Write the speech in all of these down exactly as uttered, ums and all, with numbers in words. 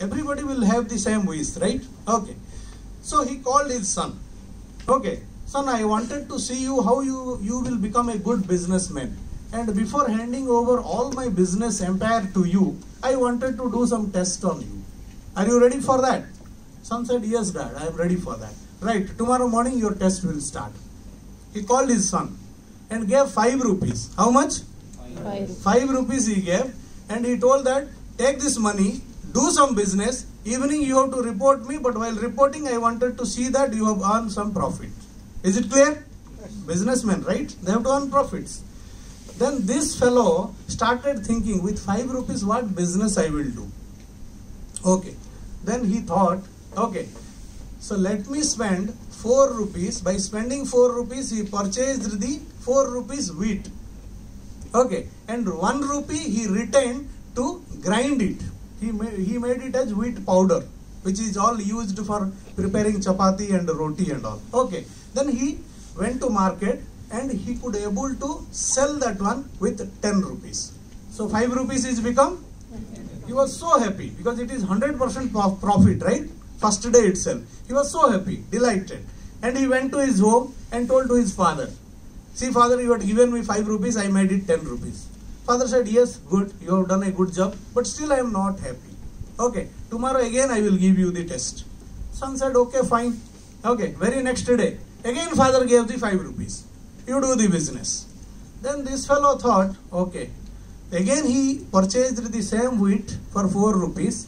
Everybody will have the same wish, right? Okay. So he called his son. Okay, son, I wanted to see you how you, you will become a good businessman. And before handing over all my business empire to you, I wanted to do some tests on you. Are you ready for that? Son said, yes, dad, I am ready for that. Right, tomorrow morning your test will start. He called his son and gave five rupees. How much? Five. Five rupees he gave, and he told that, take this money, do some business. Evening you have to report me, but while reporting I wanted to see that you have earned some profit. Is it clear? Yes. Businessmen, right? They have to earn profits. Then this fellow started thinking, with five rupees what business I will do. Okay. Then he thought, okay, so let me spend four rupees. By spending four rupees, he purchased the four rupees wheat. Okay. And one rupee he retained to grind it. He made, he made it as wheat powder, which is all used for preparing chapati and roti and all. Okay. Then he went to market and he could able to sell that one with ten rupees. So five rupees is become, he was so happy because it is one hundred percent profit, right? First day itself. He was so happy, delighted. And he went to his home and told to his father, see father, you had given me five rupees, I made it ten rupees. Father said, yes, good, you have done a good job, but still I am not happy. Okay, tomorrow again I will give you the test. Son said, okay, fine. Okay, very next day, again father gave the five rupees. You do the business. Then this fellow thought, okay, again he purchased the same wheat for four rupees.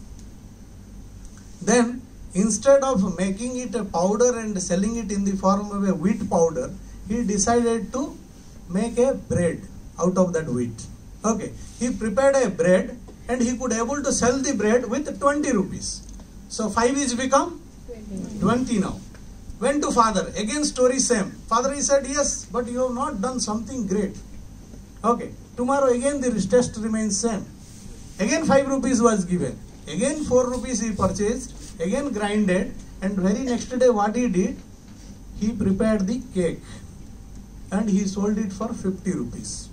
Then instead of making it a powder and selling it in the form of a wheat powder, he decided to make a bread out of that wheat. Okay, he prepared a bread and he could able to sell the bread with twenty rupees. So five is become twenty now. Went to father, again story same. Father, he said, yes, but you have not done something great. Okay, tomorrow again the test remains same. Again five rupees was given. Again four rupees he purchased, again grinded, and very next day what he did? He prepared the cake and he sold it for fifty rupees.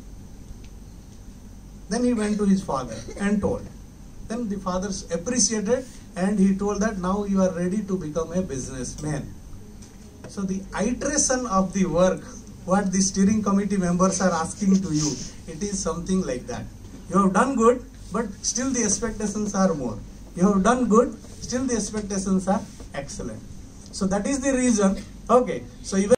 Then he went to his father and told. Then the father appreciated and he told that now you are ready to become a businessman. So the iteration of the work, what the steering committee members are asking to you, it is something like that. You have done good, but still the expectations are more. You have done good, still the expectations are excellent. So that is the reason. Okay. So even